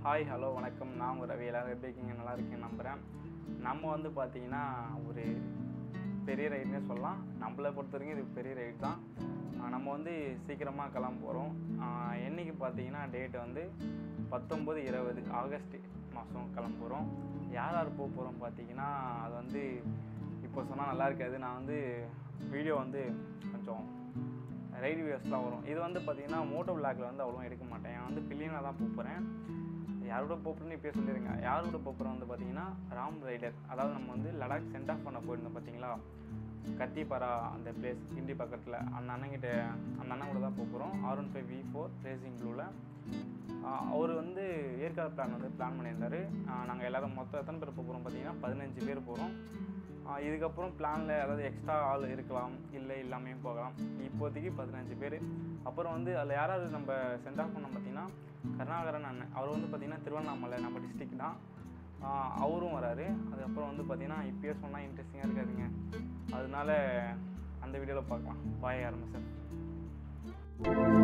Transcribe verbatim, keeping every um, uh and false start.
Hi hello வணக்கம். நான் உங்கள் ரவி. எல்லோரும் எப்படி இருக்கீங்க? நல்லா இருக்கேன்னு நம்புகிறேன். நம்ம வந்து பார்த்திங்கன்னா ஒரு பெரிய ரைடுன்னே சொல்லலாம். நம்மளை பொறுத்த வரைக்கும் இது பெரிய ரைடு தான். நம்ம வந்து சீக்கிரமாக கிளம்ப போகிறோம். என்றைக்கு பார்த்திங்கன்னா டேட்டு வந்து பத்தொம்பது இருபது ஆகஸ்ட் மாதம் கிளம்புறோம். யார் யார் போக போகிறோம் பார்த்திங்கன்னா அது வந்து இப்போ சொன்னால் நல்லா இருக்காது. நான் வந்து வீடியோ வந்து கொஞ்சம் ரைடு வீடியோஸ்லாம் வரும். இது வந்து பார்த்திங்கன்னா மோட்டோ விளாகில் வந்து அவ்வளோ எடுக்க மாட்டேன். நான் வந்து பில்லியனாக தான் போகிறேன். யாரோட போகிறேன்னு இப்போ சொல்லிடுங்க. யாரோட போகிறோம் வந்து பார்த்திங்கன்னா ராம் ரைடர். அதாவது நம்ம வந்து லடாக் சென்ட் ஆஃப் பண்ண போயிருந்தோம் பார்த்தீங்களா, கத்திப்பாரா அந்த பிளேஸ் கிண்டி பக்கத்தில். அந்த அண்ணங்கிட்ட அந்த அண்ணன் கூட தான் போகிறோம். R one five V four racing ப்ளூவில். அவர் வந்து ஏற்காடு பிளான் வந்து பிளான் பண்ணியிருந்தார். நாங்கள் எல்லோரும் மொத்தம் எத்தனை பேர் போகிறோம் பார்த்தீங்கன்னா பதினஞ்சு பேர் போகிறோம். இதுக்கப்புறம் பிளானில் அதாவது எக்ஸ்ட்ரா ஆள் இருக்கலாம், இல்லை இல்லாமையும் போகலாம். இப்போதைக்கு பதினஞ்சு பேர். அப்புறம் வந்து அதில் யாராவது நம்ம சென்ட் ஆஃப் பண்ணோம் பார்த்திங்கன்னா கருணாகரன் அண்ணன். அவர் வந்து பார்த்திங்கன்னா திருவண்ணாமலை நம்ம டிஸ்ட்ரிக் தான். அவரும் வராரு. அதுக்கப்புறம் வந்து பார்த்திங்கன்னா இப்போயே சொன்னால் இன்ட்ரெஸ்டிங்காக இருக்காதுங்க. அதனால அந்த வீடியோவில் பார்க்கலாம். பாய் ஆரம்பிச்சேன்.